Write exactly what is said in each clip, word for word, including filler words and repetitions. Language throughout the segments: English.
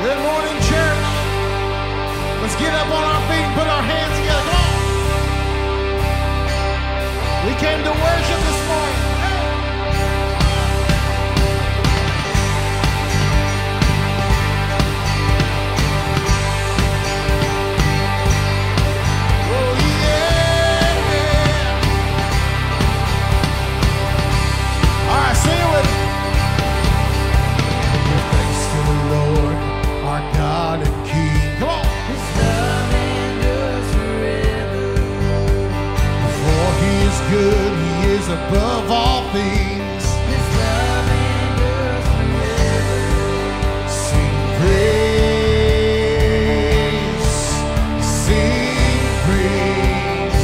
Good morning, church. Let's get up on our feet and put our hands together. Come on. We came to worship this morning. Good, he is above all things. His love endures forever. Sing praise, sing praise.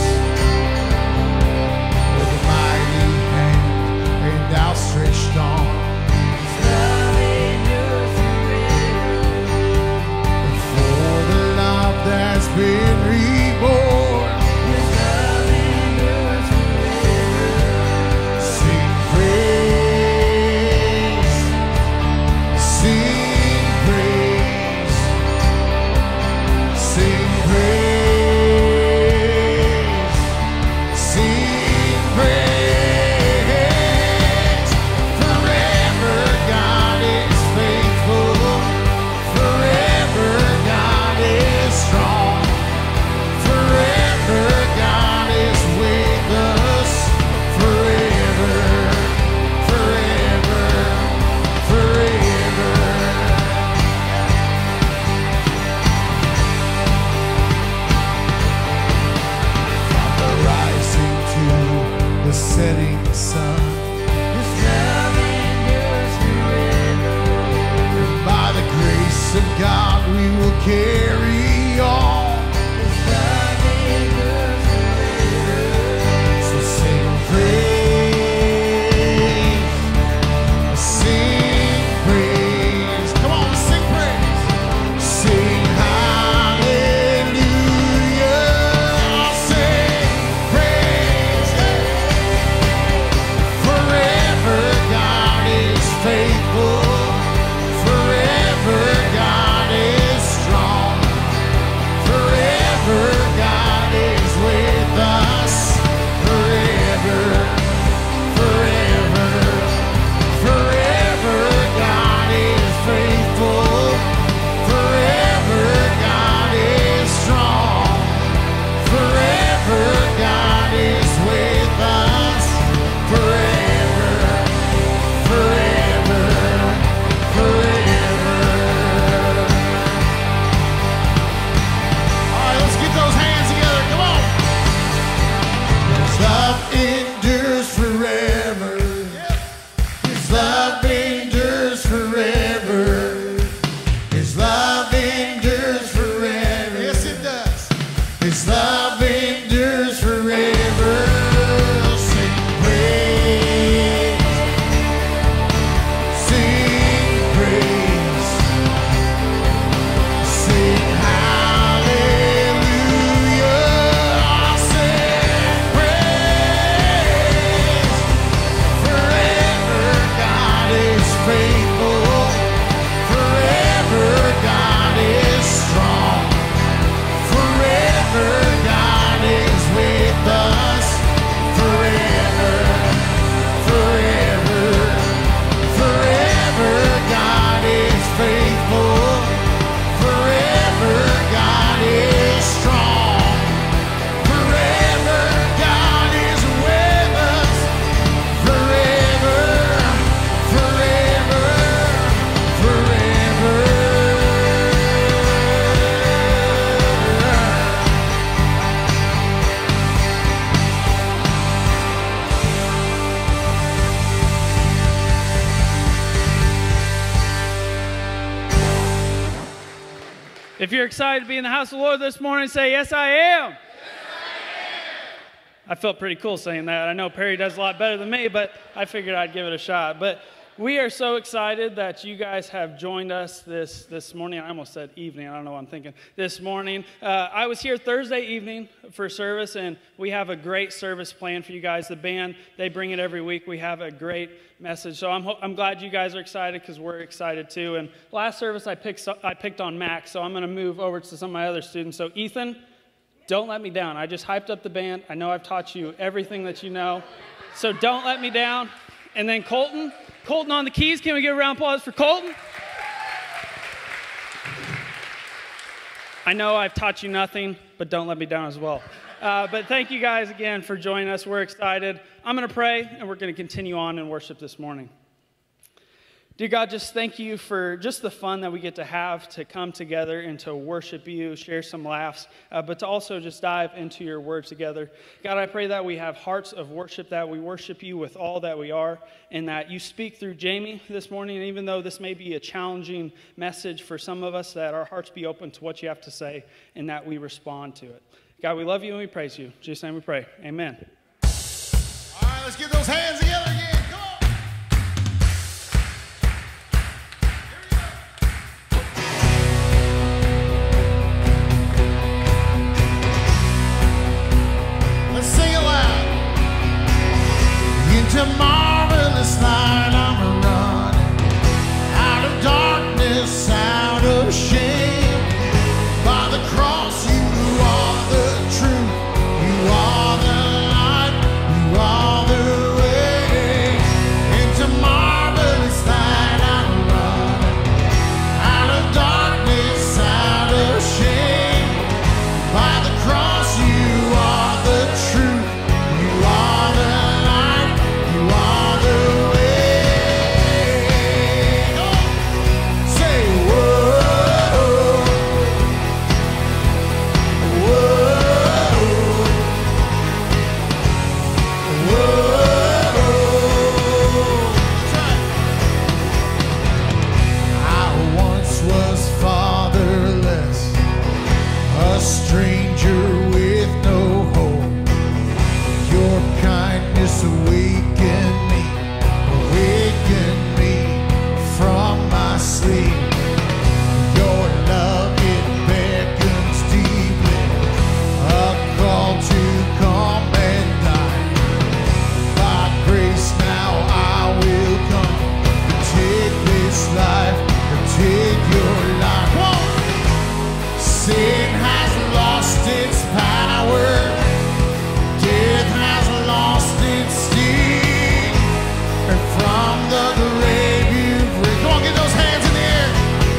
With a mighty hand and outstretched arm. His love endures forever. For the love that's been reborn. Setting sun, His love endures forever. And by the grace of God we will carry on. His love endures forever. So sing praise, sing praise. Come on, sing praise. Sing hallelujah. Sing praise. Forever God is faithful. Forever God is strong. Forever God is with us. Forever, forever, forever God is faithful. Forever God is strong. Forever God is with us. Forever, forever, forever. All right, let's get those hands together. Come on. His love endures forever. His love endures forever. His love endures forever. Yes, it does. His love endures forever. Sing praise. Sing praise. Sing hallelujah. Sing praise. Forever God is faithful. Forever God is strong. Forever God is with us. Forever, forever, forever God is faithful. Forever God is strong. Forever God is with us. Forever, forever, forever. If you're excited to be in the house of the Lord this morning, say, yes, I am. Yes, I am. I felt pretty cool saying that. I know Perry does a lot better than me, but I figured I'd give it a shot. But We are so excited that you guys have joined us this, this morning. I almost said evening. I don't know what I'm thinking. This morning. Uh, I was here Thursday evening for service, and we have a great service planned for you guys. The band, they bring it every week. We have a great message. So I'm, ho- I'm glad you guys are excited because we're excited too. And last service, I picked, so- I picked on Max, so I'm going to move over to some of my other students. So Ethan, don't let me down. I just hyped up the band. I know I've taught you everything that you know. So don't let me down. And then Colton. Colton on the keys. Can we give a round of applause for Colton? I know I've taught you nothing, but don't let me down as well. Uh, but thank you guys again for joining us. We're excited. I'm going to pray, and we're going to continue on in worship this morning. Dear God, just thank you for just the fun that we get to have to come together and to worship you, share some laughs, uh, but to also just dive into your word together. God, I pray that we have hearts of worship, that we worship you with all that we are, and that you speak through Jamie this morning. And even though this may be a challenging message for some of us, that our hearts be open to what you have to say and that we respond to it. God, we love you and we praise you. In Jesus' name we pray. Amen. All right, let's get those hands together again. Come on. Let's sing it loud. Into marvelous light I'm running, out of darkness, out of shame. By the cross you are the truth, you are the light, you are the way. Into marvelous light I'm running, out of darkness, out of shame. By the cross you are the truth, you are the light, you are the way. Go. Say whoa, whoa, whoa. That's right. I once was fatherless, a stranger with no hope. Your kindness awakened me, awakened me from my sleep. Your love, it beckons deeply, a call to come and die. By grace now I will come and take this life, and take your life. Whoa! Sin has lost its power, death has lost its sting, and from the grave you've risen. Come on, get those hands in the air.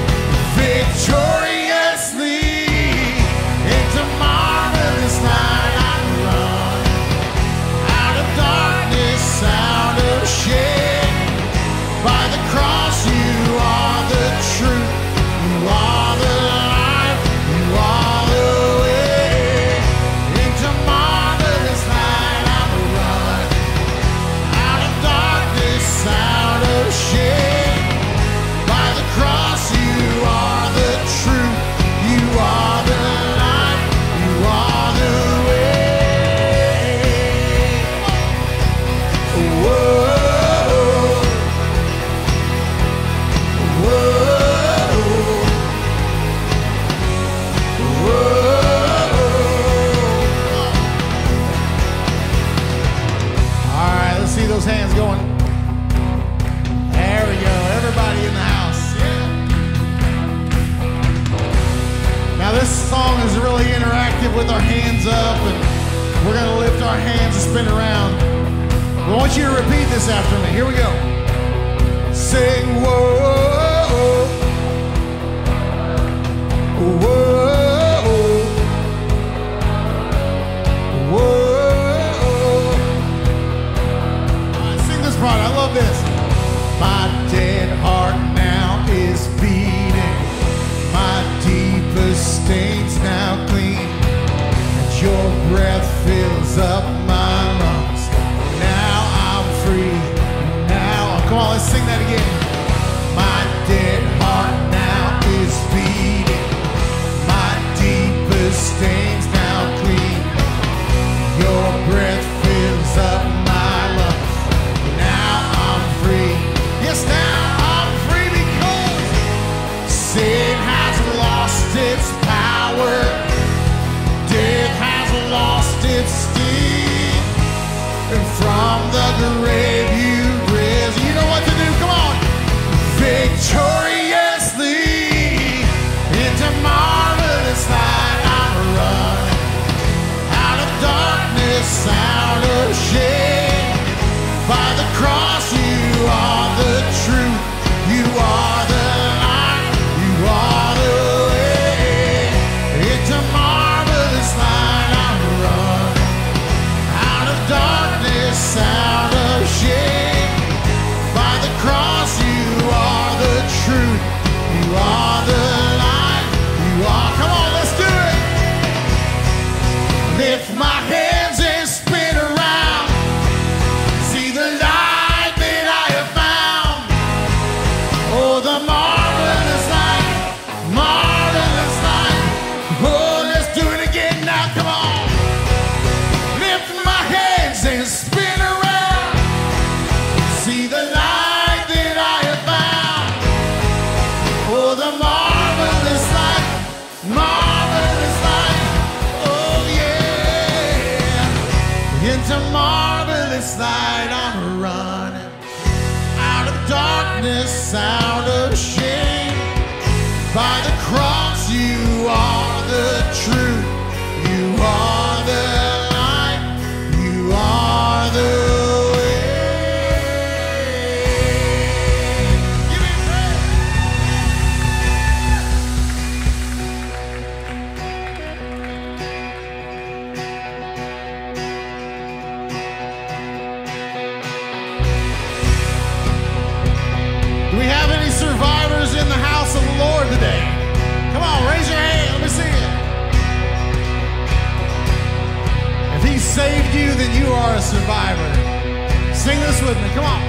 Victoriously, into marvelous light I run, out of darkness, out of shame. By the cross you are the truth, you are the life, you are the way. Into marvelous light I run, out of darkness, out of shame. By the cross you are the truth, you are the light, you are the way. Whoa, all right, let's see those hands going. There we go. Everybody in the house. Yeah. Now this song is really interactive with our hands up, and we're going to lift our hands and spin around. I want you to repeat this after me. Here we go. Sing whoa, whoa, whoa. All right, sing this part. I love this. My dead heart now is beating, my deepest stains now clean, and your breath fills up my lungs. Now I'm free. Now, come on, let's sing that again. My dead heart now is beating, my deepest stains now clean. Your breath fills up my lungs. Now I'm free. Yes, now. and from the grave you've risen. You know what to do, come on. Victoriously into marvelous light I'm running, out of darkness, out of shame. By the cross you are the truth, you are the light, you are the way. Into marvelous light I'm running, out of darkness, out of shame. By the cross you are the truth, you are the light, you are. Come on, let's do it. Lift my hands and spin around, see the light that I have found. Oh, the marvelous light, marvelous light. Oh, let's do it again now, come on. Lift my hands and spin around, see the light that I have found. Oh, the marvelous light, marvelous light. Oh, yeah. Into marvelous light I'm running, out of darkness, out of shame. By the cross you are the truth, you are the light, you are the way. Give me praise. Do we have any survivors in the house of the Lord today? Come on, raise your hand, let me see it. If He saved you, then you are a survivor. Sing this with me, come on.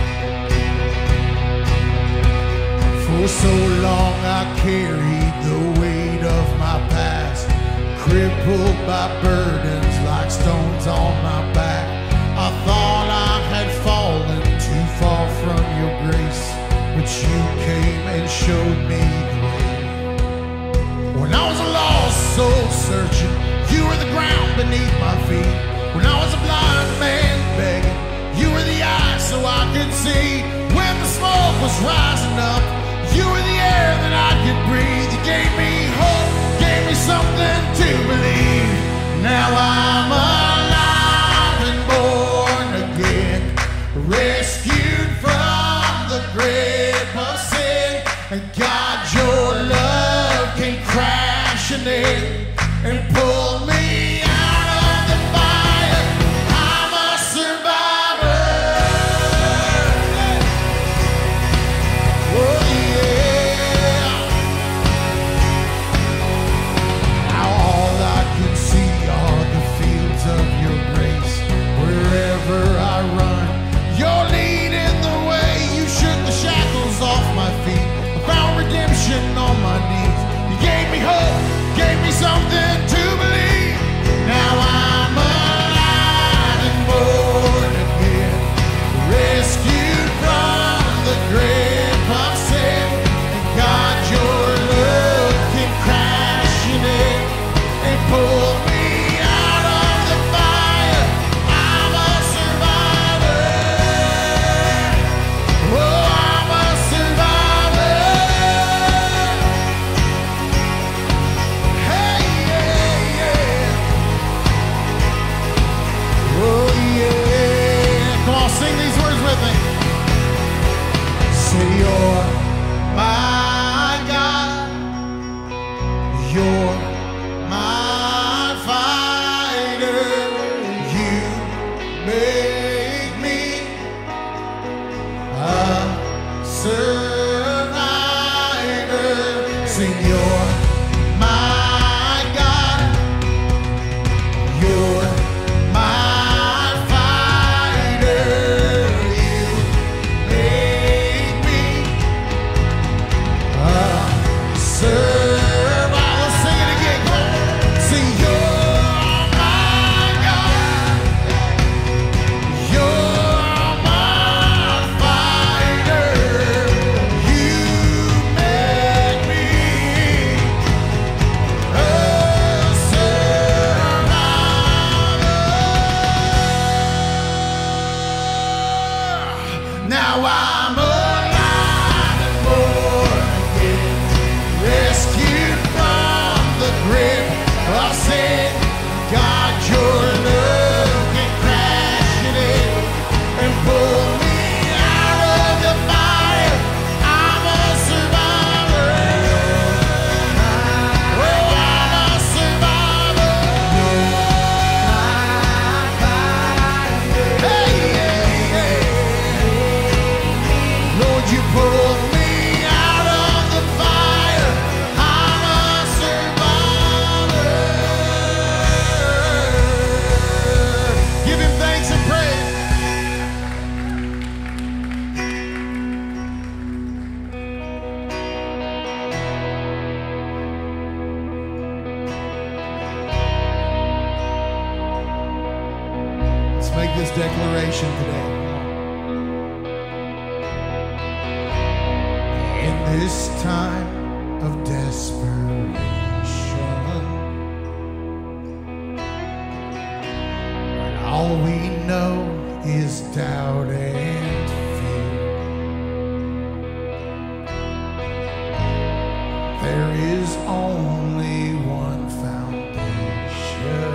For so long I carried the weight of my past, crippled by burdens like stones on my back. I thought I had fallen too far from your grace, but you came and showed me the way. When I was a lost soul searching, you were the ground beneath my feet. When I was a blind man begging, you were the eyes so I could see. When the smoke was rising up, you were the air that I could breathe. You gave me hope, gave me something to believe. Now I'm alive and born again, rescued from the grave of sin. And God, your love came crashing in and pulled me out of the fire. I'm a survivor. Oh yeah. Now all I can see are the fields of your grace. Wherever I run, you're leading the way. You shook the shackles off my feet, I found redemption on my knees. You gave me hope, gave me something to believe. Now I'm alive and born again, rescued from the grave of sin. And God, your love came crashing in and pulled me out of the fire. I'm a survivor. Oh, I'm a survivor. Hey, yeah, yeah. Oh, yeah. Come on, sing these words with me. Say you're my God, you're my fighter. You make me a survivor. Sing you're my God, you're my fighter. You make me a survivor. Let's sing it again. Come on. Sing you're my God, you're my fighter. You make me I'm alive and born again, rescued from the grip of sin. God, your love can crash it in and pull me out of the fire. I'm a survivor. Oh, I'm a survivor. Hey, hey, hey. Lord, you pulled me out of the fire. I'm a survivor. Give him thanks and praise. Let's make this declaration today. In this time of desperation, when all we know is doubt and fear, there is only one foundation.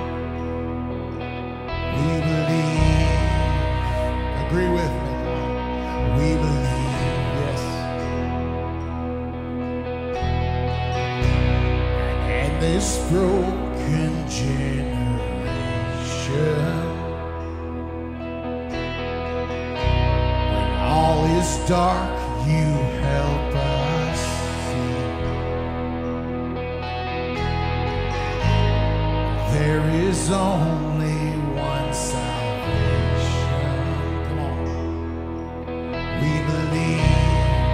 We believe. Agree with me. We believe, yes. And this broken generation, when all is dark, you help us see. There is only one salvation. Come on. We believe.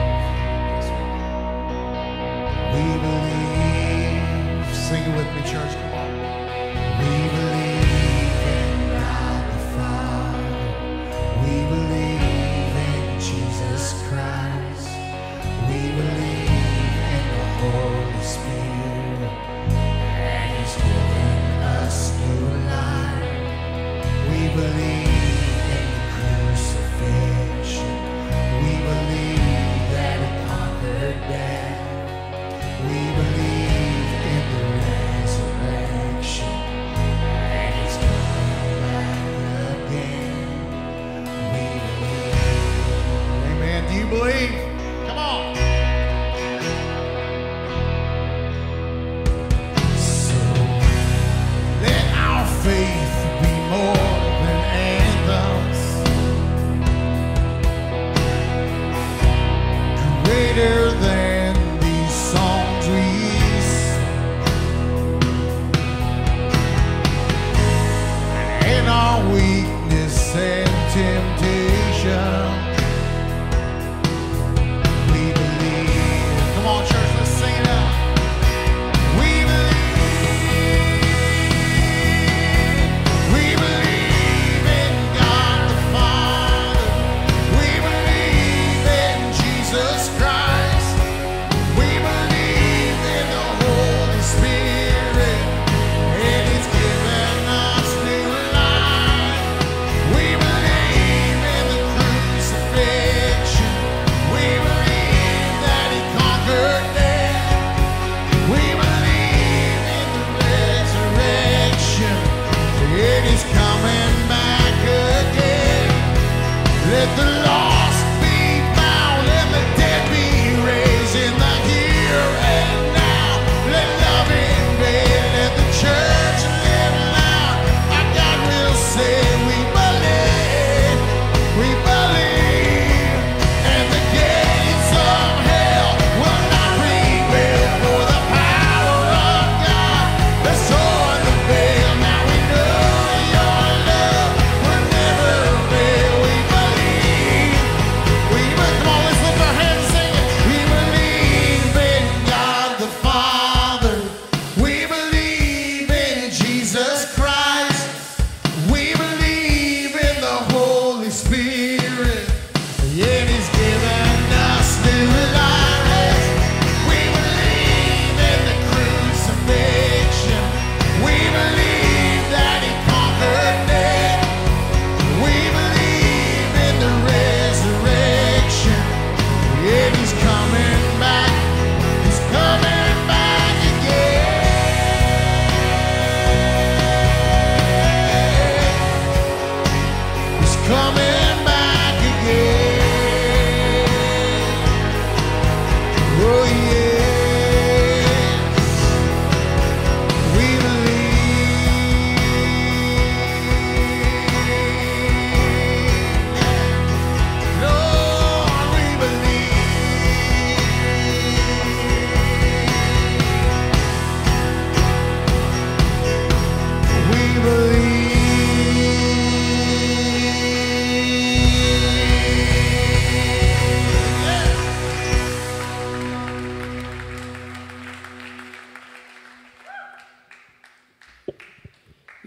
We believe. Sing it with me, church. Come on. We believe in God the Father. We believe in Jesus Christ. We believe in the Holy Spirit. And He's given us new life.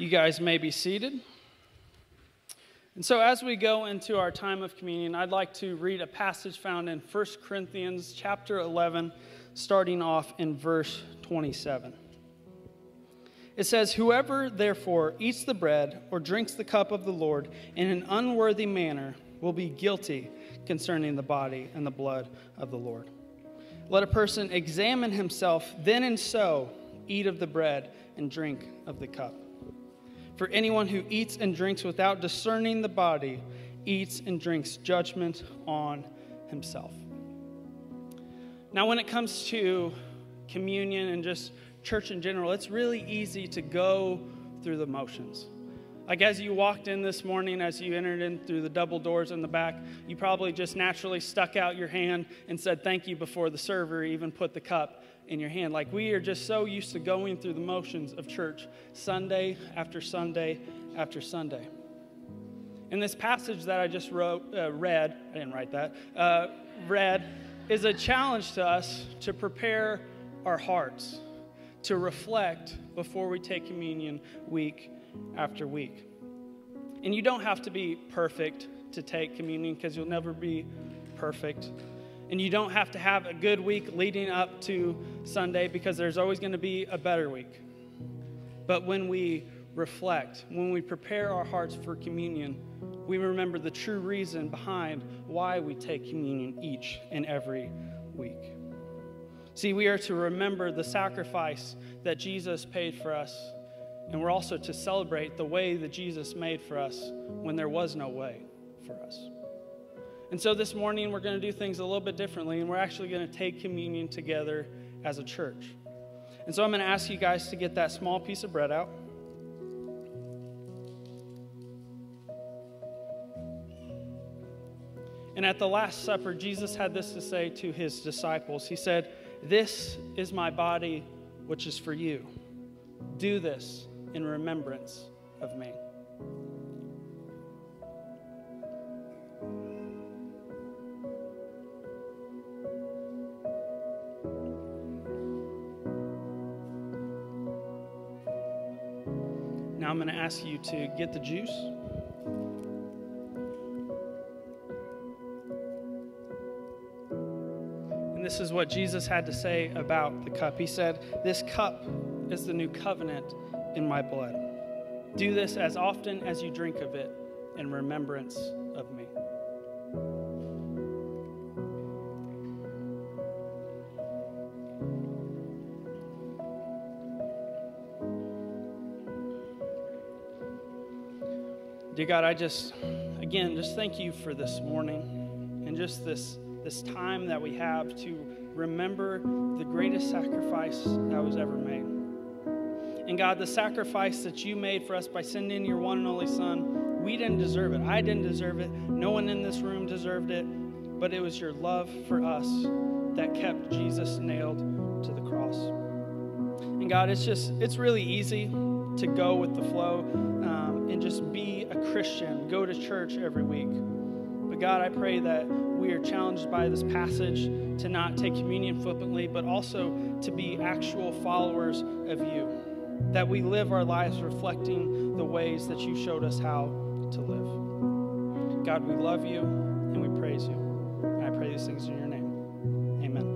guys may be seated. And so as we go into our time of communion, I'd like to read a passage found in First Corinthians chapter eleven, starting off in verse twenty-seven. It says, "Whoever therefore eats the bread or drinks the cup of the Lord in an unworthy manner will be guilty concerning the body and the blood of the Lord. Let a person examine himself, then and so eat of the bread and drink of the cup. For anyone who eats and drinks without discerning the body eats and drinks judgment on himself." Now, when it comes to communion and just church in general, it's really easy to go through the motions. Like as you walked in this morning, as you entered in through the double doors in the back, you probably just naturally stuck out your hand and said thank you before the server even put the cup in your hand. Like we are just so used to going through the motions of church Sunday after Sunday after Sunday. And this passage that I just wrote, uh, read, I didn't write that, uh, read, is a challenge to us to prepare our hearts, to reflect before we take communion week after week. And you don't have to be perfect to take communion because you'll never be perfect. And you don't have to have a good week leading up to Sunday because there's always going to be a better week. But when we reflect, when we prepare our hearts for communion, we remember the true reason behind why we take communion each and every week. See, we are to remember the sacrifice that Jesus paid for us, and we're also to celebrate the way that Jesus made for us when there was no way for us. And so this morning, we're going to do things a little bit differently, and we're actually going to take communion together as a church. And so I'm going to ask you guys to get that small piece of bread out. And at the Last Supper, Jesus had this to say to his disciples. He said, "This is my body, which is for you. Do this in remembrance of me." Now I'm going to ask you to get the juice. And this is what Jesus had to say about the cup. He said, "This cup is the new covenant in my blood. Do this as often as you drink of it in remembrance of me." Dear God, I just, again, just thank you for this morning and just this, this time that we have to remember the greatest sacrifice that was ever made. And God, the sacrifice that you made for us by sending your one and only Son, we didn't deserve it. I didn't deserve it. No one in this room deserved it. But it was your love for us that kept Jesus nailed to the cross. And God, it's just, it's really easy to go with the flow um, and just be a Christian, go to church every week. But God, I pray that we are challenged by this passage to not take communion flippantly, but also to be actual followers of you. That we live our lives reflecting the ways that you showed us how to live. God, we love you and we praise you. And I pray these things in your name. Amen.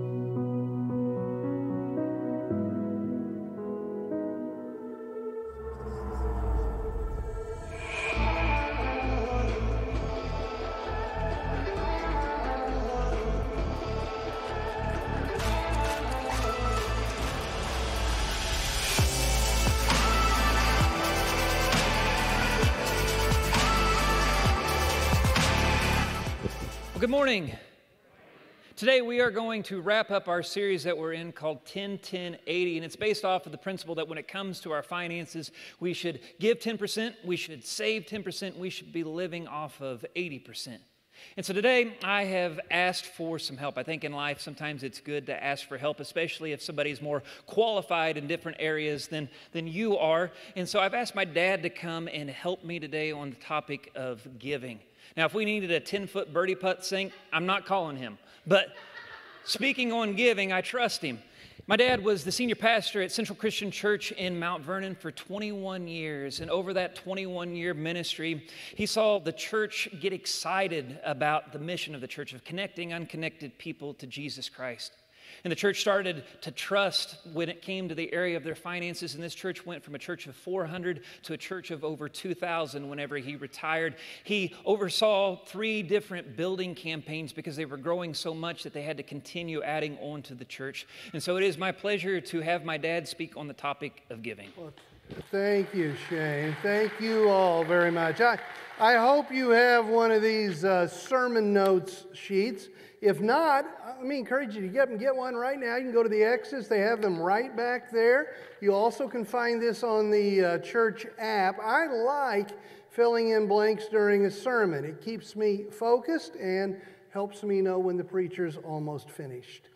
Good morning. Today we are going to wrap up our series that we're in called ten ten eighty, and it's based off of the principle that when it comes to our finances, we should give ten percent, we should save ten percent, we should be living off of eighty percent. And so today I have asked for some help. I think in life sometimes it's good to ask for help, especially if somebody's more qualified in different areas than, than you are. And so I've asked my dad to come and help me today on the topic of giving. Now, if we needed a ten-foot birdie putt sink, I'm not calling him. But speaking on giving, I trust him. My dad was the senior pastor at Central Christian Church in Mount Vernon for twenty-one years. And over that twenty-one year ministry, he saw the church get excited about the mission of the church of connecting unconnected people to Jesus Christ. And the church started to trust when it came to the area of their finances. And this church went from a church of four hundred to a church of over two thousand whenever he retired. He oversaw three different building campaigns because they were growing so much that they had to continue adding on to the church. And so it is my pleasure to have my dad speak on the topic of giving. Well, thank you, Shane. Thank you all very much. I, I hope you have one of these uh, sermon notes sheets. If not, let me encourage you to get them. Get one right now. You can go to the exits. They have them right back there. You also can find this on the uh, church app. I like filling in blanks during a sermon. It keeps me focused and helps me know when the preacher's almost finished.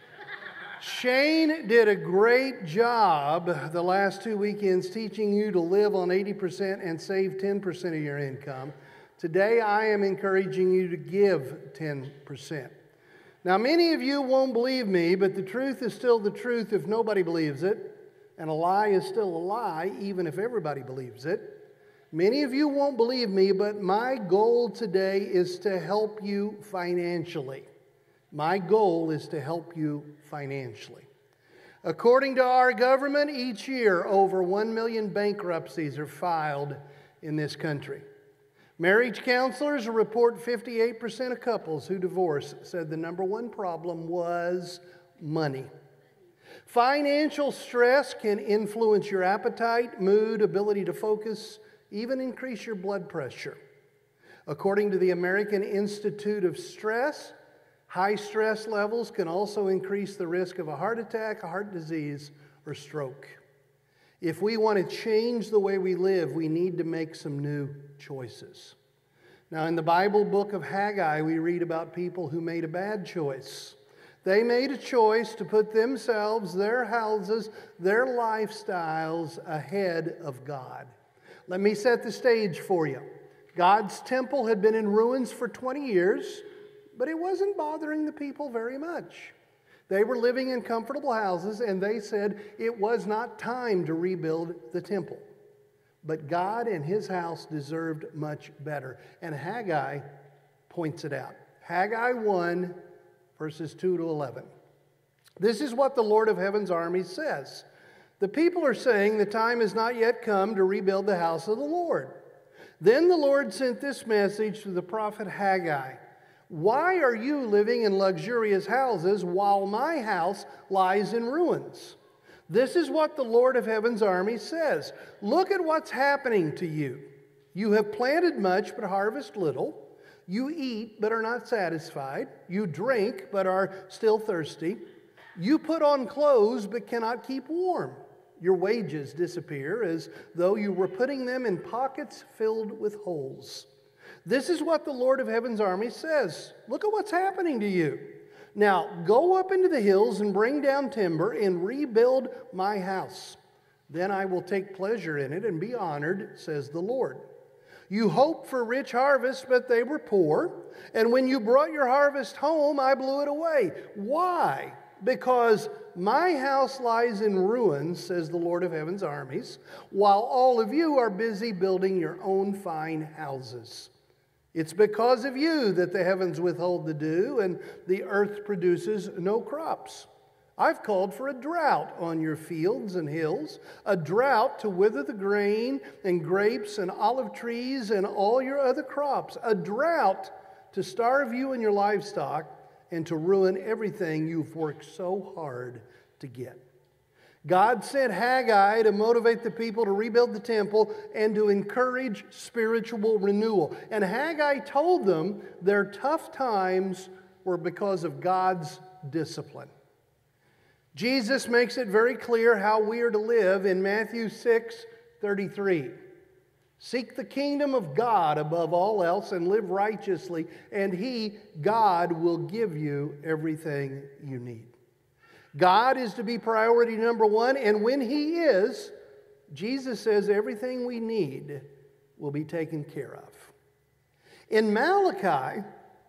Shane did a great job the last two weekends teaching you to live on eighty percent and save ten percent of your income. Today, I am encouraging you to give ten percent. Now, many of you won't believe me, but the truth is still the truth if nobody believes it, and a lie is still a lie even if everybody believes it. Many of you won't believe me, but my goal today is to help you financially. My goal is to help you financially. According to our government, each year over one million bankruptcies are filed in this country. Marriage counselors report fifty-eight percent of couples who divorce said the number one problem was money. Financial stress can influence your appetite, mood, ability to focus, even increase your blood pressure. According to the American Institute of Stress, high stress levels can also increase the risk of a heart attack, heart disease, or stroke. If we want to change the way we live, we need to make some new choices. Now, in the Bible book of Haggai, we read about people who made a bad choice. They made a choice to put themselves, their houses, their lifestyles ahead of God. Let me set the stage for you. God's temple had been in ruins for twenty years, but it wasn't bothering the people very much. They were living in comfortable houses, and they said it was not time to rebuild the temple. But God and His house deserved much better. And Haggai points it out. Haggai one, verses two to eleven. This is what the Lord of Heaven's armies says. The people are saying the time has not yet come to rebuild the house of the Lord. Then the Lord sent this message to the prophet Haggai. Why are you living in luxurious houses while my house lies in ruins? This is what the Lord of Heaven's army says. Look at what's happening to you. You have planted much but harvest little. You eat but are not satisfied. You drink but are still thirsty. You put on clothes but cannot keep warm. Your wages disappear as though you were putting them in pockets filled with holes. This is what the Lord of Heaven's army says. Look at what's happening to you. Now, go up into the hills and bring down timber and rebuild my house. Then I will take pleasure in it and be honored, says the Lord. You hoped for rich harvests, but they were poor. And when you brought your harvest home, I blew it away. Why? Because my house lies in ruins, says the Lord of Heaven's armies, while all of you are busy building your own fine houses. It's because of you that the heavens withhold the dew and the earth produces no crops. I've called for a drought on your fields and hills, a drought to wither the grain and grapes and olive trees and all your other crops, a drought to starve you and your livestock and to ruin everything you've worked so hard to get. God sent Haggai to motivate the people to rebuild the temple and to encourage spiritual renewal. And Haggai told them their tough times were because of God's discipline. Jesus makes it very clear how we are to live in Matthew six thirty-three. Seek the kingdom of God above all else and live righteously, and He, God, will give you everything you need. God is to be priority number one, and when He is, Jesus says everything we need will be taken care of. In Malachi,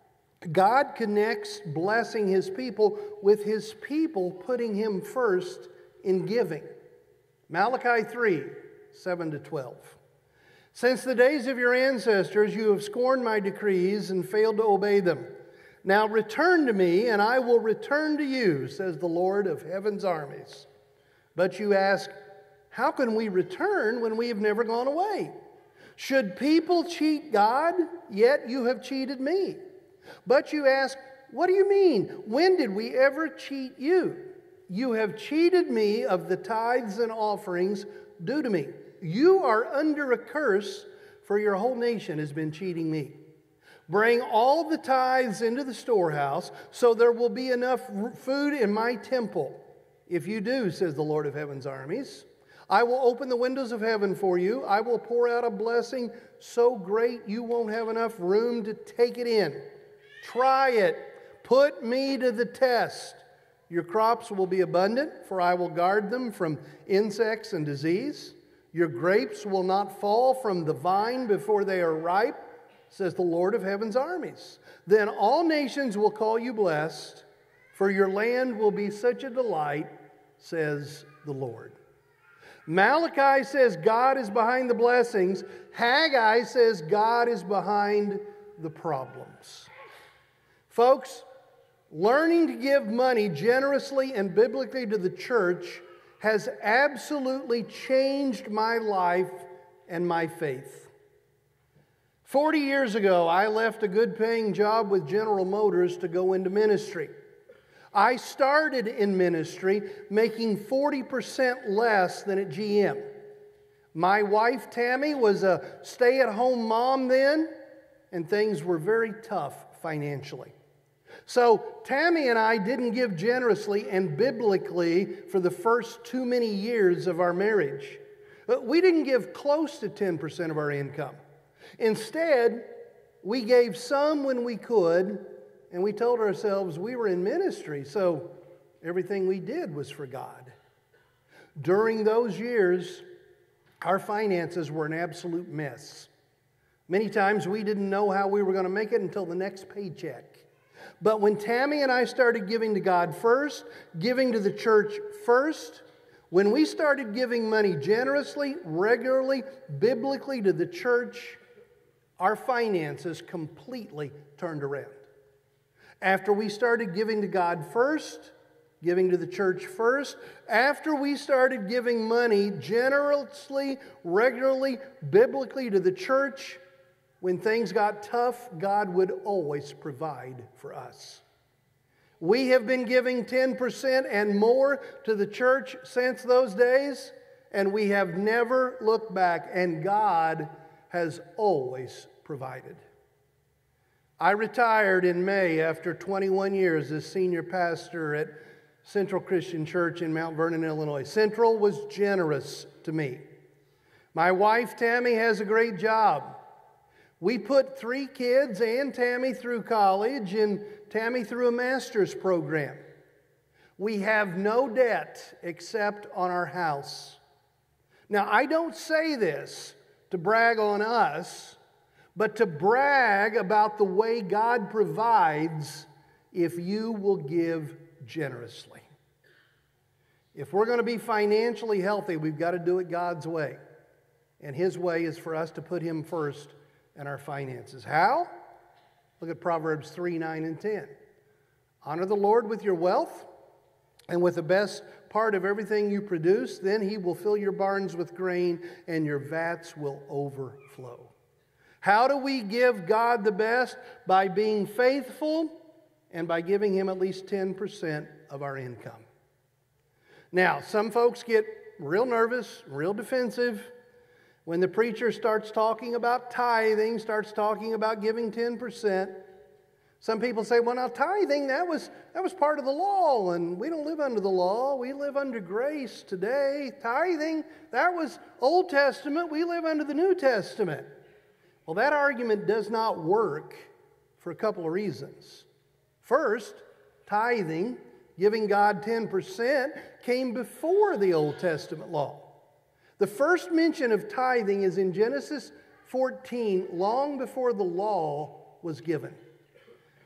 God connects blessing His people with His people putting Him first in giving. Malachi three, seven to twelve. Since the days of your ancestors, you have scorned my decrees and failed to obey them. Now return to me, and I will return to you, says the Lord of heaven's armies. But you ask, how can we return when we have never gone away? Should people cheat God? Yet you have cheated me. But you ask, what do you mean? When did we ever cheat you? You have cheated me of the tithes and offerings due to me. You are under a curse, for your whole nation has been cheating me. Bring all the tithes into the storehouse, so there will be enough food in my temple. If you do, says the Lord of heaven's armies, I will open the windows of heaven for you. I will pour out a blessing so great you won't have enough room to take it in. Try it. Put me to the test. Your crops will be abundant, for I will guard them from insects and disease. Your grapes will not fall from the vine before they are ripe, says the Lord of heaven's armies. Then all nations will call you blessed, for your land will be such a delight, says the Lord. Malachi says God is behind the blessings. Haggai says God is behind the problems. Folks, learning to give money generously and biblically to the church has absolutely changed my life and my faith. Forty years ago, I left a good-paying job with General Motors to go into ministry. I started in ministry making forty percent less than at G M. My wife, Tammy, was a stay-at-home mom then, and things were very tough financially. So Tammy and I didn't give generously and biblically for the first too many years of our marriage. We didn't give close to ten percent of our income. Instead, we gave some when we could, and we told ourselves we were in ministry, so everything we did was for God. During those years, our finances were an absolute mess. Many times we didn't know how we were going to make it until the next paycheck. But when Tammy and I started giving to God first, giving to the church first, when we started giving money generously, regularly, biblically to the church, our finances completely turned around. After we started giving to God first, giving to the church first, after we started giving money generously, regularly, biblically to the church, when things got tough, God would always provide for us. We have been giving ten percent and more to the church since those days, and we have never looked back, and God has always provided. I retired in May after twenty-one years as senior pastor at Central Christian Church in Mount Vernon, Illinois. Central was generous to me. My wife, Tammy, has a great job. We put three kids and Tammy through college and Tammy through a master's program. We have no debt except on our house. Now, I don't say this to brag on us, but to brag about the way God provides if you will give generously. If we're going to be financially healthy, we've got to do it God's way. And His way is for us to put Him first in our finances. How? Look at Proverbs three, nine, and ten. Honor the Lord with your wealth and with the best part of everything you produce. Then He will fill your barns with grain and your vats will overflow. How do we give God the best? By being faithful and by giving Him at least ten percent of our income. Now, some folks get real nervous, real defensive when the preacher starts talking about tithing, starts talking about giving ten percent. Some people say, well, now tithing, that was, that was part of the law, and we don't live under the law. We live under grace today. Tithing, that was Old Testament. We live under the New Testament. Well, that argument does not work for a couple of reasons. First, tithing, giving God ten percent, came before the Old Testament law. The first mention of tithing is in Genesis fourteen, long before the law was given.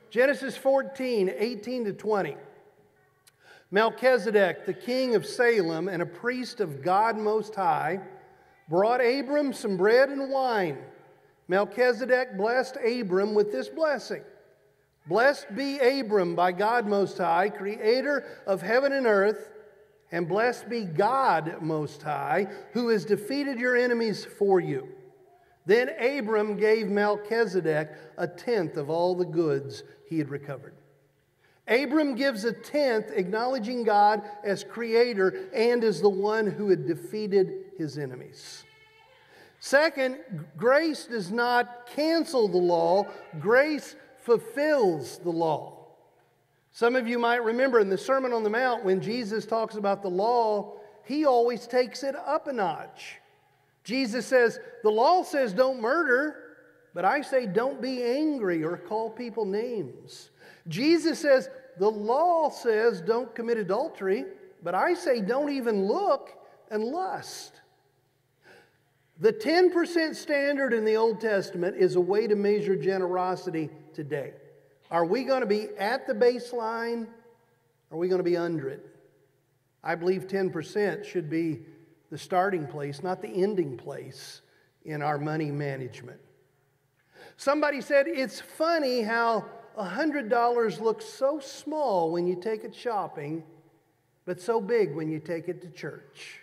Genesis fourteen, eighteen to twenty. Melchizedek, the king of Salem and a priest of God Most High, brought Abram some bread and wine. Melchizedek blessed Abram with this blessing. Blessed be Abram by God Most High, creator of heaven and earth, and blessed be God Most High, who has defeated your enemies for you. Then Abram gave Melchizedek a tenth of all the goods he had recovered. Abram gives a tenth, acknowledging God as creator and as the one who had defeated his enemies. Second, grace does not cancel the law. Grace fulfills the law. Some of you might remember in the Sermon on the Mount when Jesus talks about the law, he always takes it up a notch. Jesus says, the law says don't murder, but I say don't be angry or call people names. Jesus says, the law says don't commit adultery, but I say don't even look and lust. The ten percent standard in the Old Testament is a way to measure generosity today. Are we going to be at the baseline? Or are we going to be under it? I believe ten percent should be the starting place, not the ending place in our money management. Somebody said, it's funny how one hundred dollars looks so small when you take it shopping, but so big when you take it to church.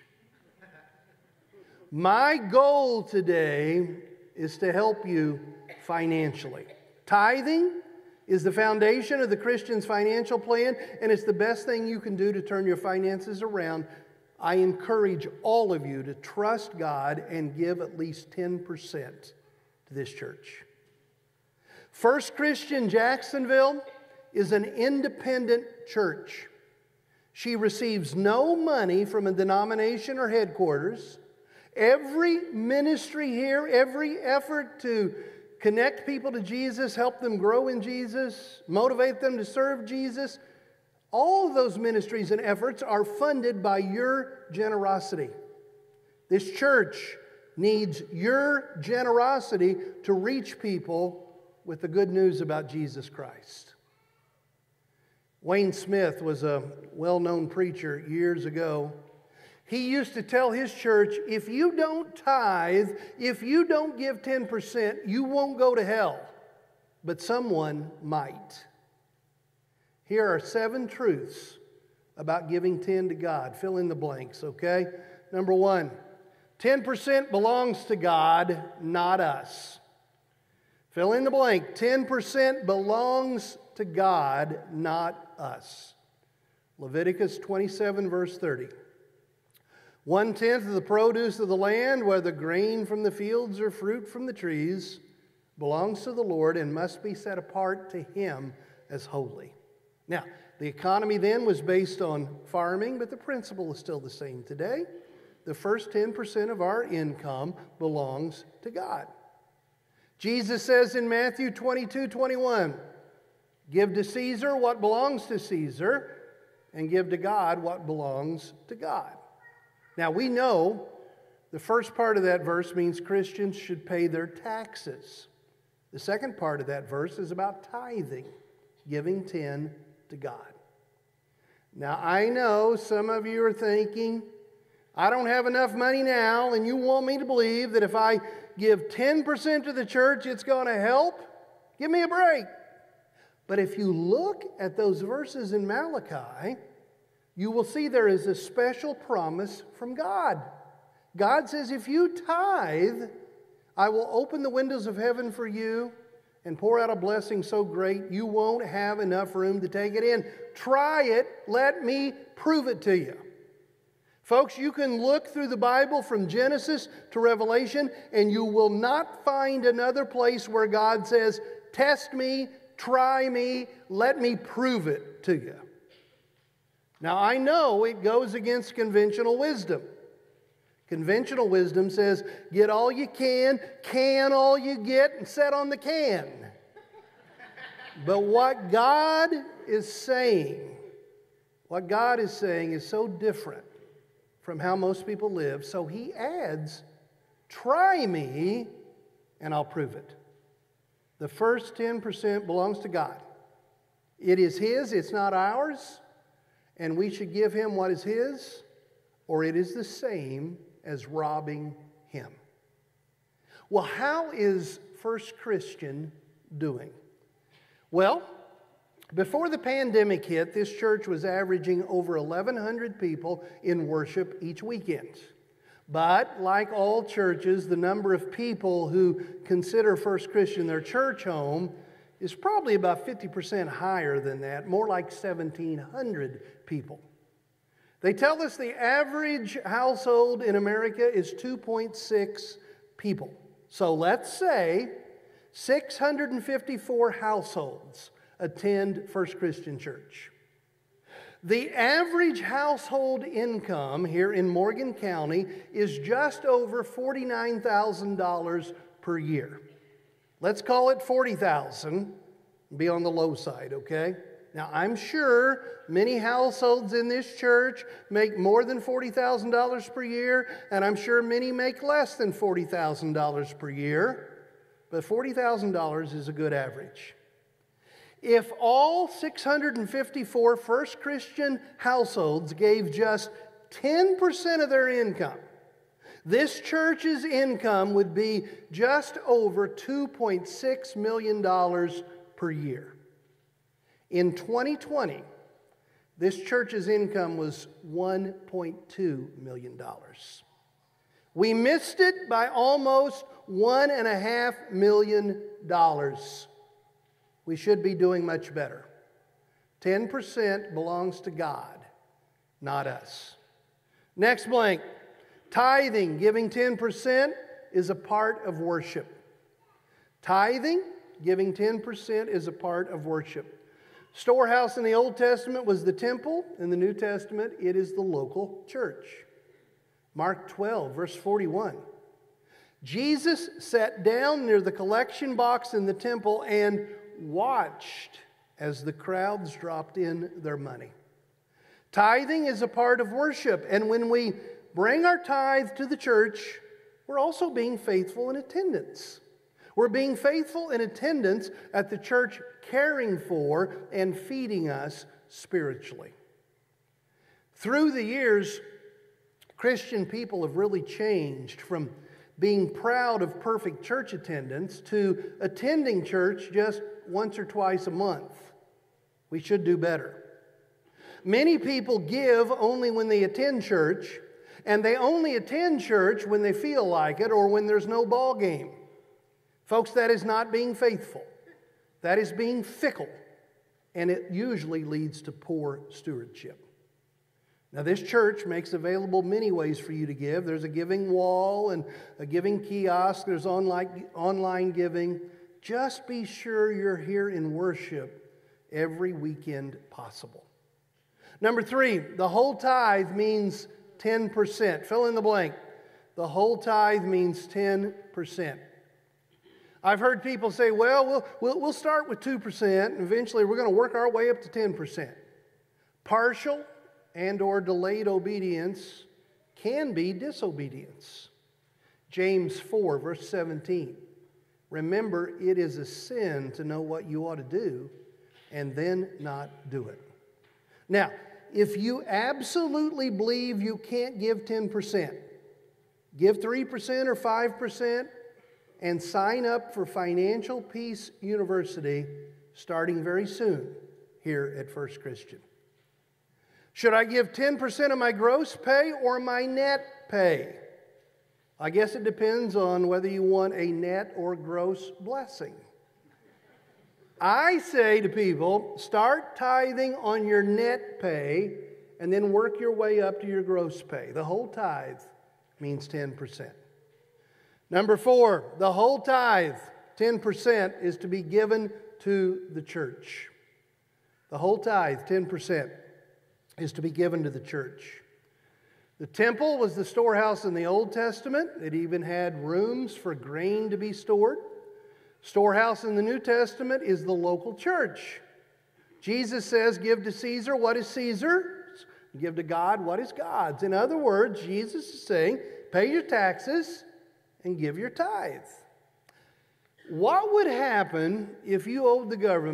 My goal today is to help you financially. Tithing is the foundation of the Christian's financial plan, and it's the best thing you can do to turn your finances around. I encourage all of you to trust God and give at least ten percent to this church. First Christian Jacksonville is an independent church. She receives no money from a denomination or headquarters. Every ministry here, every effort to connect people to Jesus, help them grow in Jesus, motivate them to serve Jesus, all of those ministries and efforts are funded by your generosity. This church needs your generosity to reach people with the good news about Jesus Christ. Wayne Smith was a well-known preacher years ago. He used to tell his church, if you don't tithe, if you don't give ten percent, you won't go to hell, but someone might. Here are seven truths about giving ten to God. Fill in the blanks, okay? Number one, ten percent belongs to God, not us. Fill in the blank. ten percent belongs to God, not us. Leviticus twenty-seven, verse thirty. One-tenth of the produce of the land, whether grain from the fields or fruit from the trees, belongs to the Lord and must be set apart to Him as holy. Now, the economy then was based on farming, but the principle is still the same today. The first ten percent of our income belongs to God. Jesus says in Matthew twenty-two, twenty-one, give to Caesar what belongs to Caesar, and give to God what belongs to God. Now, we know the first part of that verse means Christians should pay their taxes. The second part of that verse is about tithing, giving ten to God. Now, I know some of you are thinking, I don't have enough money now, and you want me to believe that if I give ten percent to the church, it's going to help? Give me a break. But if you look at those verses in Malachi, you will see there is a special promise from God. God says, if you tithe, I will open the windows of heaven for you and pour out a blessing so great you won't have enough room to take it in. Try it. Let me prove it to you. Folks, you can look through the Bible from Genesis to Revelation, and you will not find another place where God says, test me, try me, let me prove it to you. Now, I know it goes against conventional wisdom. Conventional wisdom says, get all you can, can all you get, and set on the can. But what God is saying, what God is saying is so different from how most people live. So He adds, try me, and I'll prove it. The first ten percent belongs to God. It is His, it's not ours, and we should give Him what is His, or it is the same as robbing Him. Well, how is First Christian doing? Well, before the pandemic hit, this church was averaging over eleven hundred people in worship each weekend. But like all churches, the number of people who consider First Christian their church home is probably about fifty percent higher than that, more like seventeen hundred people. They tell us the average household in America is two point six people. So let's say six hundred fifty-four households attend First Christian Church. The average household income here in Morgan County is just over forty-nine thousand dollars per year. Let's call it forty thousand dollars, be on the low side, okay? Now, I'm sure many households in this church make more than forty thousand dollars per year, and I'm sure many make less than forty thousand dollars per year, but forty thousand dollars is a good average. If all six hundred fifty-four First Christian households gave just ten percent of their income, this church's income would be just over two point six million dollars per year. In twenty twenty, this church's income was one point two million dollars. We missed it by almost one point five million dollars. We should be doing much better. ten percent belongs to God, not us. Next blank. Tithing, giving ten percent, is a part of worship. Tithing, giving ten percent, is a part of worship. Storehouse in the Old Testament was the temple. In the New Testament, it is the local church. Mark twelve, verse forty-one. Jesus sat down near the collection box in the temple and watched as the crowds dropped in their money. Tithing is a part of worship, and when we bring our tithe to the church, we're also being faithful in attendance. We're being faithful in attendance at the church, caring for and feeding us spiritually. Through the years, Christian people have really changed from being proud of perfect church attendance to attending church just once or twice a month. We should do better. Many people give only when they attend church, and they only attend church when they feel like it or when there's no ball game. Folks, that is not being faithful. That is being fickle, and it usually leads to poor stewardship. Now, this church makes available many ways for you to give. There's a giving wall and a giving kiosk. There's online, online giving. Just be sure you're here in worship every weekend possible. Number three, the whole tithe means ten percent. Fill in the blank. The whole tithe means ten percent. I've heard people say, well, we'll, we'll, we'll start with two percent, and eventually we're going to work our way up to ten percent. Partial and or delayed obedience can be disobedience. James four, verse seventeen. Remember, it is a sin to know what you ought to do and then not do it. Now, if you absolutely believe you can't give ten percent, give three percent or five percent and sign up for Financial Peace University starting very soon here at First Christian. Should I give ten percent of my gross pay or my net pay? I guess it depends on whether you want a net or gross blessing. I say to people, start tithing on your net pay and then work your way up to your gross pay. The whole tithe means ten percent. Number four, the whole tithe, ten percent, is to be given to the church. The whole tithe, ten percent, is to be given to the church. The temple was the storehouse in the Old Testament. It even had rooms for grain to be stored. Storehouse in the New Testament is the local church. Jesus says, give to Caesar what is Caesar's, give to God what is God's. In other words, Jesus is saying, pay your taxes and give your tithe. What would happen if you owed the government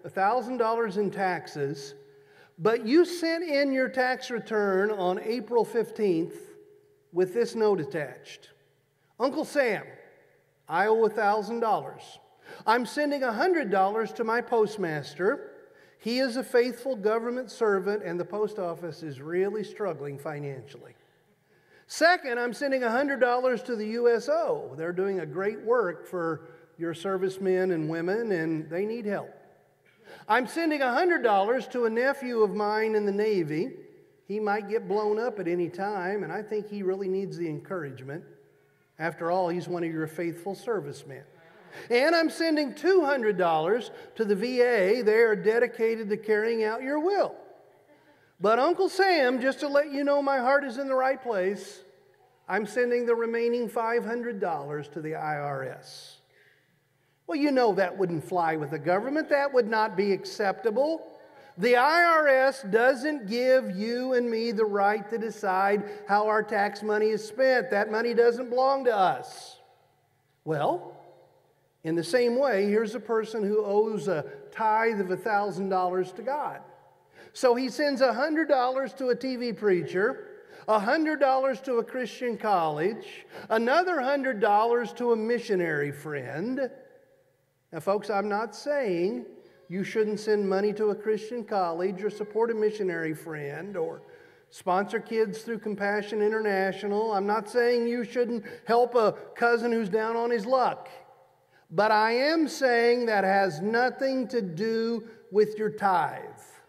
one thousand dollars in taxes, but you sent in your tax return on April fifteenth with this note attached. Uncle Sam, I owe one thousand dollars. I'm sending one hundred dollars to my postmaster. He is a faithful government servant, and the post office is really struggling financially. Second, I'm sending one hundred dollars to the U S O. They're doing a great work for your servicemen and women, and they need help. I'm sending one hundred dollars to a nephew of mine in the Navy. He might get blown up at any time, and I think he really needs the encouragement. After all, he's one of your faithful servicemen. And I'm sending two hundred dollars to the V A. They are dedicated to carrying out your will. But Uncle Sam, just to let you know my heart is in the right place, I'm sending the remaining five hundred dollars to the I R S. Well, you know that wouldn't fly with the government. That would not be acceptable. The I R S doesn't give you and me the right to decide how our tax money is spent. That money doesn't belong to us. Well, in the same way, here's a person who owes a tithe of one thousand dollars to God. So he sends one hundred dollars to a T V preacher, one hundred dollars to a Christian college, another one hundred dollars to a missionary friend. Now, folks, I'm not saying you shouldn't send money to a Christian college or support a missionary friend or sponsor kids through Compassion International. I'm not saying you shouldn't help a cousin who's down on his luck. But I am saying that has nothing to do with your tithe.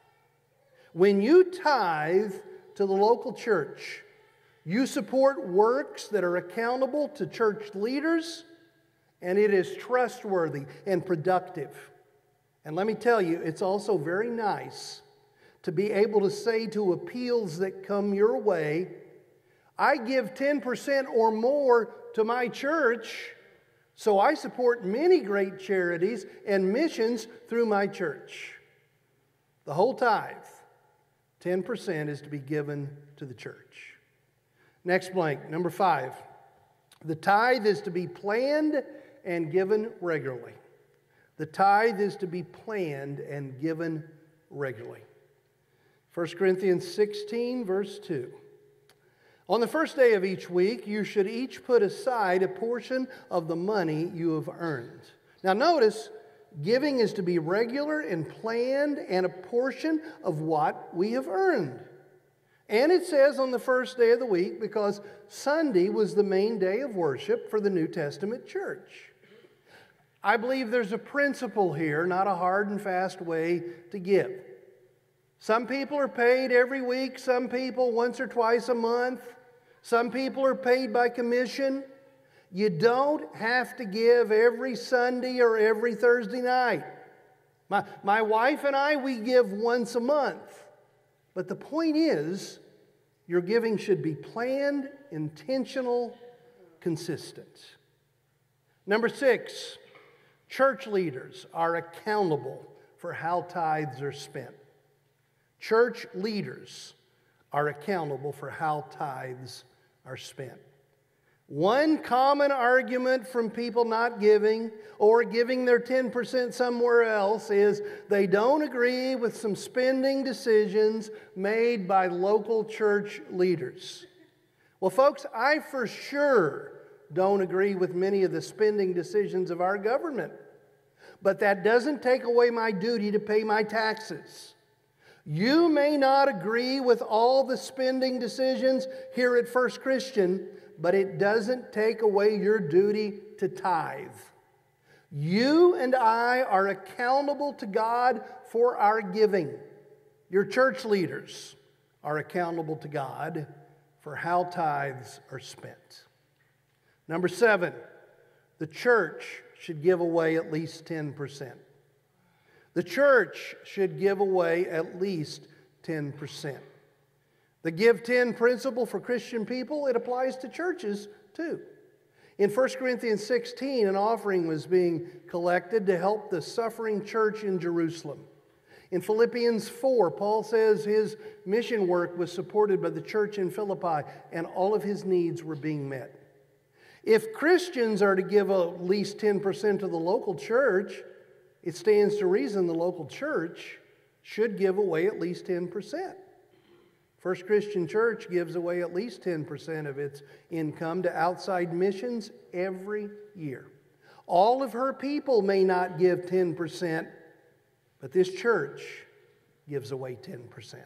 When you tithe to the local church, you support works that are accountable to church leaders, and it is trustworthy and productive. And let me tell you, it's also very nice to be able to say to appeals that come your way, I give ten percent or more to my church, so I support many great charities and missions through my church. The whole tithe, ten percent, is to be given to the church. Next blank, number five. The tithe is to be planned and given regularly. The tithe is to be planned and given regularly. First Corinthians sixteen, verse two. On the first day of each week, you should each put aside a portion of the money you have earned. Now notice, giving is to be regular and planned and a portion of what we have earned. And it says on the first day of the week because Sunday was the main day of worship for the New Testament church. I believe there's a principle here, not a hard and fast way to give. Some people are paid every week, some people once or twice a month. Some people are paid by commission. You don't have to give every Sunday or every Thursday night. My, my wife and I, we give once a month. But the point is, your giving should be planned, intentional, consistent. Number six, church leaders are accountable for how tithes are spent. Church leaders are accountable for how tithes are spent. One common argument from people not giving or giving their ten percent somewhere else is they don't agree with some spending decisions made by local church leaders. Well, folks, I for sure don't agree with many of the spending decisions of our government. But that doesn't take away my duty to pay my taxes. You may not agree with all the spending decisions here at First Christian, but it doesn't take away your duty to tithe. You and I are accountable to God for our giving. Your church leaders are accountable to God for how tithes are spent. Number seven, the church should give away at least ten percent. The church should give away at least ten percent. The Give ten principle for Christian people, it applies to churches too. In First Corinthians sixteen, an offering was being collected to help the suffering church in Jerusalem. In Philippians four, Paul says his mission work was supported by the church in Philippi, and all of his needs were being met. If Christians are to give at least ten percent to the local church, it stands to reason the local church should give away at least ten percent. First Christian Church gives away at least ten percent of its income to outside missions every year. All of her people may not give ten percent, but this church gives away ten percent.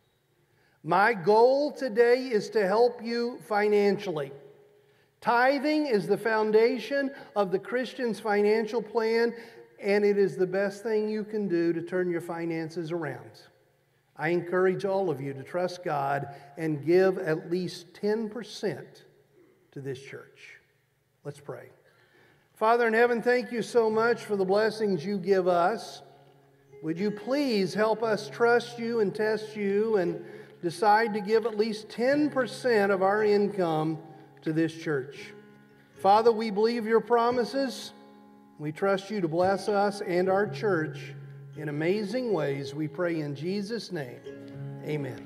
My goal today is to help you financially. Tithing is the foundation of the Christian's financial plan, and it is the best thing you can do to turn your finances around. I encourage all of you to trust God and give at least ten percent to this church. Let's pray. Father in heaven, thank you so much for the blessings you give us. Would you please help us trust you and test you and decide to give at least ten percent of our income to this church. Father, we believe your promises. We trust you to bless us and our church in amazing ways. We pray in Jesus' name. Amen.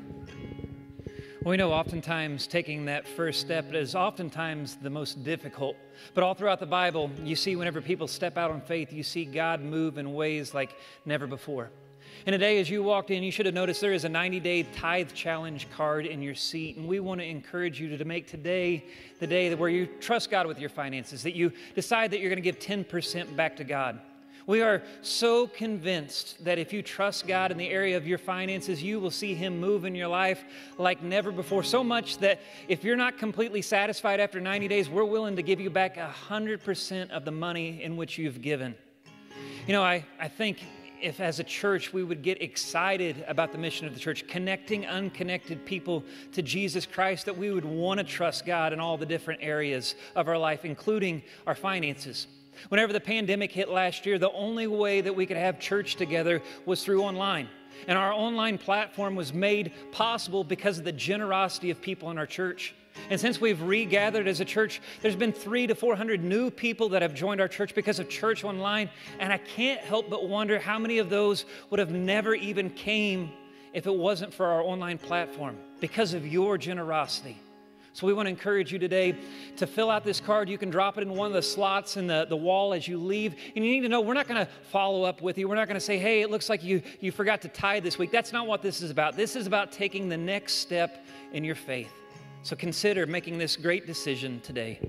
We know oftentimes taking that first step is oftentimes the most difficult. But all throughout the Bible, you see whenever people step out on faith, you see God move in ways like never before. And today, as you walked in, you should have noticed there is a ninety-day tithe challenge card in your seat. And we want to encourage you to make today the day where you trust God with your finances, that you decide that you're going to give ten percent back to God. We are so convinced that if you trust God in the area of your finances, you will see Him move in your life like never before. So much that if you're not completely satisfied after ninety days, we're willing to give you back one hundred percent of the money in which you've given. You know, I, I think if as a church we would get excited about the mission of the church, connecting unconnected people to Jesus Christ, that we would want to trust God in all the different areas of our life, including our finances. Whenever the pandemic hit last year, the only way that we could have church together was through online. And our online platform was made possible because of the generosity of people in our church. And since we've regathered as a church, there's been three to four hundred new people that have joined our church because of church online. And I can't help but wonder how many of those would have never even came if it wasn't for our online platform, because of your generosity. So we want to encourage you today to fill out this card. You can drop it in one of the slots in the, the wall as you leave. And you need to know we're not going to follow up with you. We're not going to say, hey, it looks like you, you forgot to tithe this week. That's not what this is about. This is about taking the next step in your faith. So consider making this great decision today.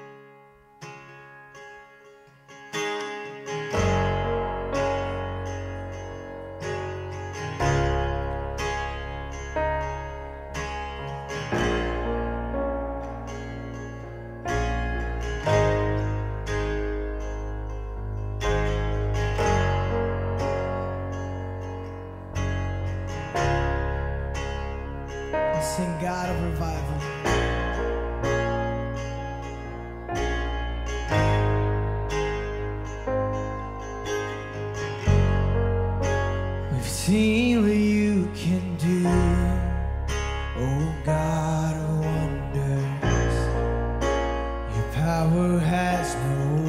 Sing God of revival. We've seen what you can do, oh God of wonders. Your power has no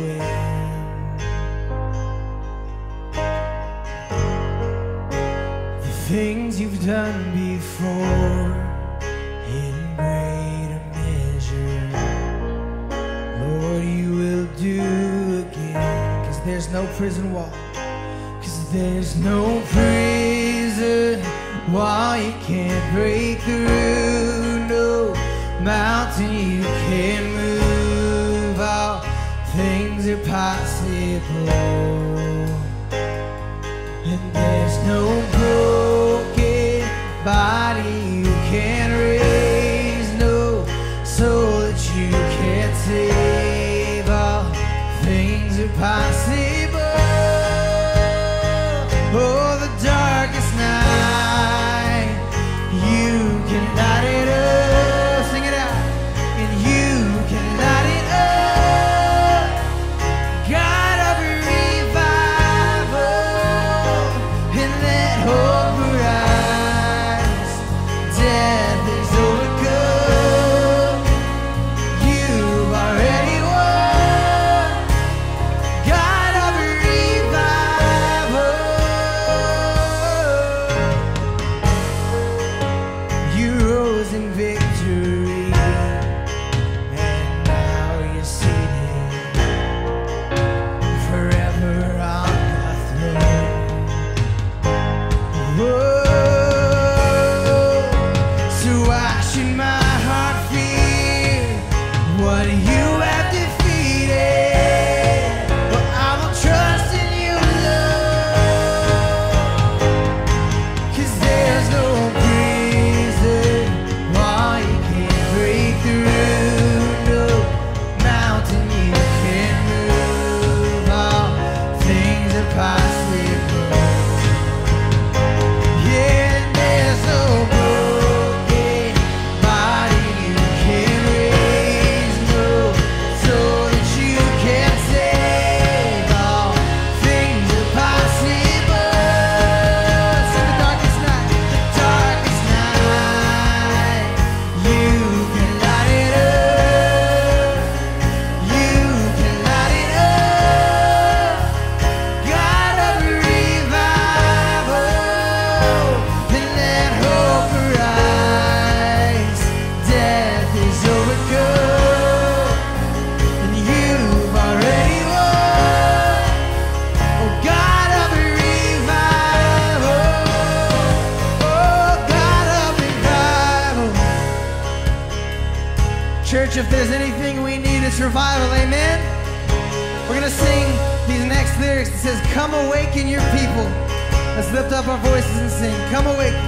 end. The things you've done before, in greater measure, Lord, you will do again. Cause there's no prison wall, cause there's no prison wall you can't break through, no mountain you can't move, all things are possible. And there's no broken body you can't raise, no soul that you can't save, all things are possible. Oh, the darkest night, you can light it up, sing it out, and you can light it up. God of revival, and let church, if there's anything we need, it's revival, amen? We're gonna sing these next lyrics. It says, come awaken your people. Let's lift up our voices and sing, come awaken.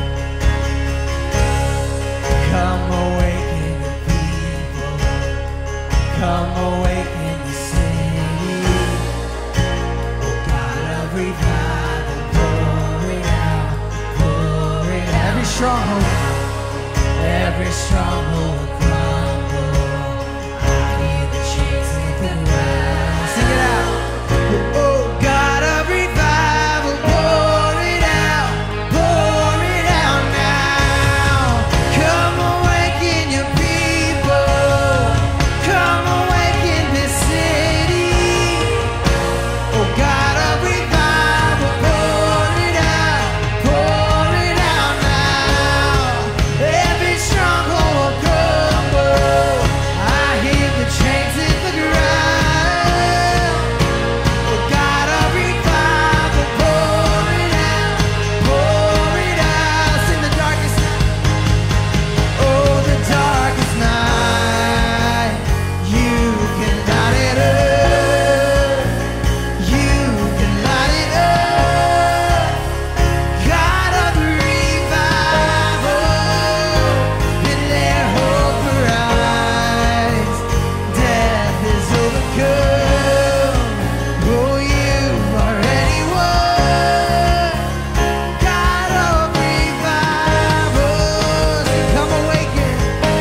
Come awaken your people. Come awaken the city. Oh God of revival, pour it out, pour it out. Every stronghold, every stronghold crumble. I hear the chains hit the ground. Sing it out. Oh God of revival, pour it out, pour it out now. Come awaken your people. Come awaken this city. Oh God of revival, pour it out, pour it out now. Every stronghold crumble. I hear the chains hit the ground. Oh God of revival, pour it out, pour it out. Sing the darkest night. Oh, the darkest night. You can light it up. You can light it up. God of revival, been there, hope arise. Death is overcome. Oh, you've already won. God of revival, say, come awaken.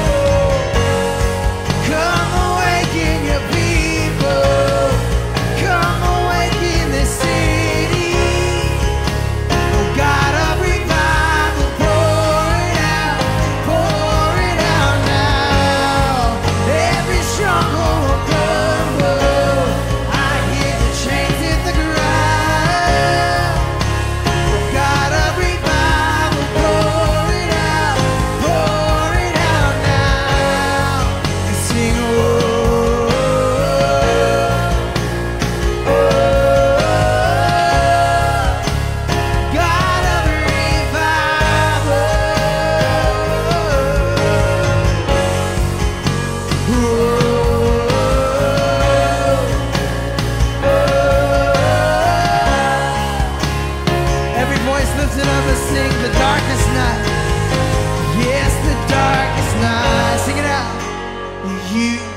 Come awaken your people. Come awaken this city. Oh God of revival, pour it out, pour it out now. Every stronghold will crumble. I hear the chains hit the ground. Oh God of revival, pour it out, pour it out now. And sing, oh, oh, God of revival. Every voice lifted up and sing the darkest night. Yes, the darkest night. Sing it out. You